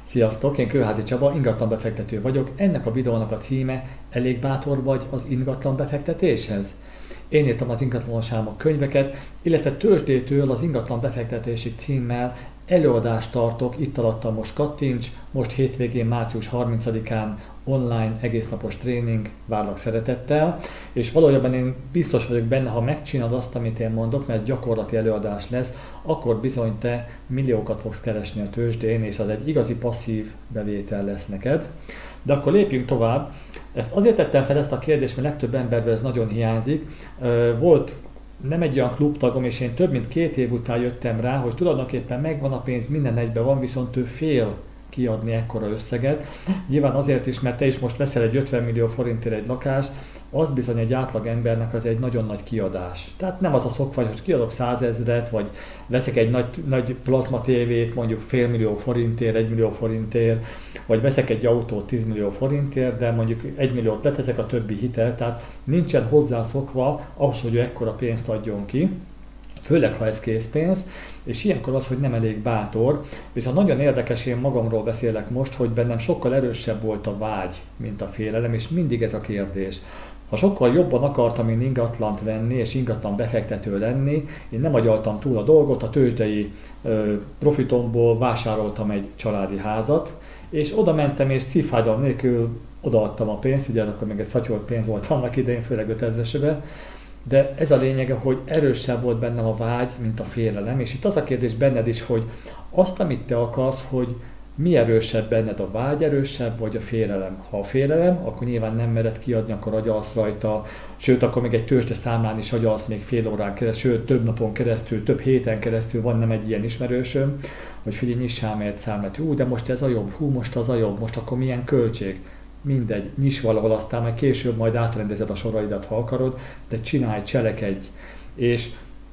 Sziasztok, én Kőházi Csaba, ingatlan befektető vagyok. Ennek a videónak a címe: elég bátor vagy az ingatlan befektetéshez? Én írtam az ingatlanos álmok könyveket, illetve tőzsdétől az ingatlan befektetési címmel előadást tartok, itt alattam most kattints, most hétvégén március 30-án online egésznapos tréning, várlak szeretettel, és valójában én biztos vagyok benne, ha megcsinálod azt, amit én mondok, mert gyakorlati előadás lesz, akkor bizony te milliókat fogsz keresni a tőzsdén, és az egy igazi passzív bevétel lesz neked. De akkor lépjünk tovább. Ezt azért tettem fel ezt a kérdést, mert legtöbb emberben ez nagyon hiányzik. Volt nem egy olyan klubtagom, és én több mint 2 év után jöttem rá, hogy tulajdonképpen megvan a pénz, minden egyben van, viszont ő fél kiadni ekkora összeget. Nyilván azért is, mert te is most veszel egy 50 millió forintért egy lakást, az bizony egy átlag embernek az egy nagyon nagy kiadás. Tehát nem az a szokvány, hogy kiadok 100 000-et, vagy veszek egy nagy plazma tévét, mondjuk fél millió forintért, 1 millió forintért, vagy veszek egy autót 10 millió forintért, de mondjuk 1 milliót leteszek, a többi hitel, tehát nincsen hozzászokva ahhoz, hogy ő ekkora pénzt adjon ki, főleg ha ez készpénz, és ilyenkor az, hogy nem elég bátor. Viszont nagyon érdekes, én magamról beszélek most, hogy bennem sokkal erősebb volt a vágy, mint a félelem, és mindig ez a kérdés. Ha sokkal jobban akartam én ingatlant venni, és ingatlan befektető lenni, én nem agyaltam túl a dolgot, a tőzsdei profitomból vásároltam egy családi házat, és oda mentem, és szívfájdalom nélkül odaadtam a pénzt, ugye akkor még egy szatyolt pénz volt annak idején, főleg 5000-esebe, de ez a lényege, hogy erősebb volt bennem a vágy, mint a félelem, és itt az a kérdés benned is, hogy azt, amit te akarsz, hogy mi erősebb benned, a vágy erősebb, vagy a félelem? Ha a félelem, akkor nyilván nem mered kiadni, akkor agyalsz rajta, sőt, akkor még egy tőzsde számlán is agyalsz még fél órán keresztül, sőt, több napon keresztül, több héten keresztül, van nem egy ilyen ismerősöm, hogy figyelj, nyissál meg egy számlát, de most ez a jobb, most az a jobb, most akkor milyen költség? Mindegy, nyiss valahol, aztán majd később majd átrendezed a soraidat, ha akarod, de csinálj, cselekedj. És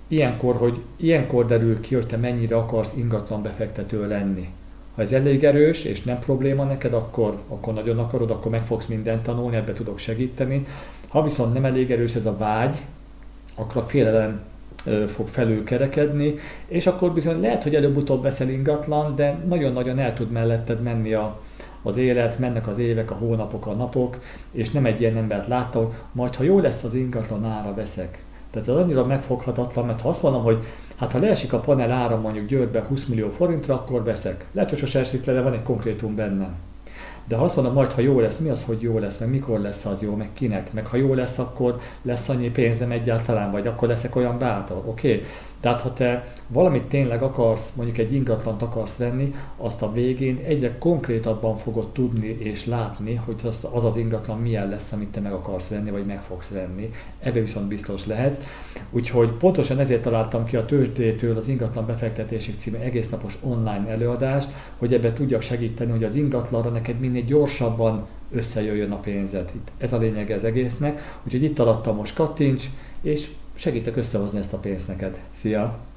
ilyenkor derül ki, hogy te mennyire akarsz ingatlan befektető lenni. Ha ez elég erős, és nem probléma neked, akkor nagyon akarod, akkor meg fogsz mindent tanulni, ebbe tudok segíteni. Ha viszont nem elég erős ez a vágy, akkor a félelem fog felülkerekedni, és akkor bizony lehet, hogy előbb-utóbb veszel ingatlan, de nagyon-nagyon el tud melletted menni az élet, mennek az évek, a hónapok, a napok, és nem egy ilyen embert láttam, majd ha jó lesz az ingatlan ára, veszek. Tehát ez annyira megfoghatatlan, mert ha azt mondom, hogy hát ha leesik a panel ára mondjuk Győrbe 20 millió forintra, akkor veszek. Lehet, hogy sose esik le, de van egy konkrétum bennem. De ha azt mondom, majd ha jó lesz, mi az, hogy jó lesz, meg mikor lesz az jó, meg kinek, meg ha jó lesz, akkor lesz annyi pénzem egyáltalán, vagy akkor leszek olyan bátor, oké? Tehát ha te valamit tényleg akarsz, mondjuk egy ingatlant akarsz venni, azt a végén egyre konkrétabban fogod tudni és látni, hogy az ingatlan milyen lesz, amit te meg akarsz venni, vagy meg fogsz venni. Ebbe viszont biztos lehet. Úgyhogy pontosan ezért találtam ki a tőzsdétől az ingatlan befektetési című egésznapos online előadást, hogy ebbe tudjak segíteni, hogy az ingatlanra neked minél gyorsabban összejöjjön a pénzed. Ez a lényege az egésznek, úgyhogy itt alattam most kattints, és segítek összehozni ezt a pénzt neked. Szia!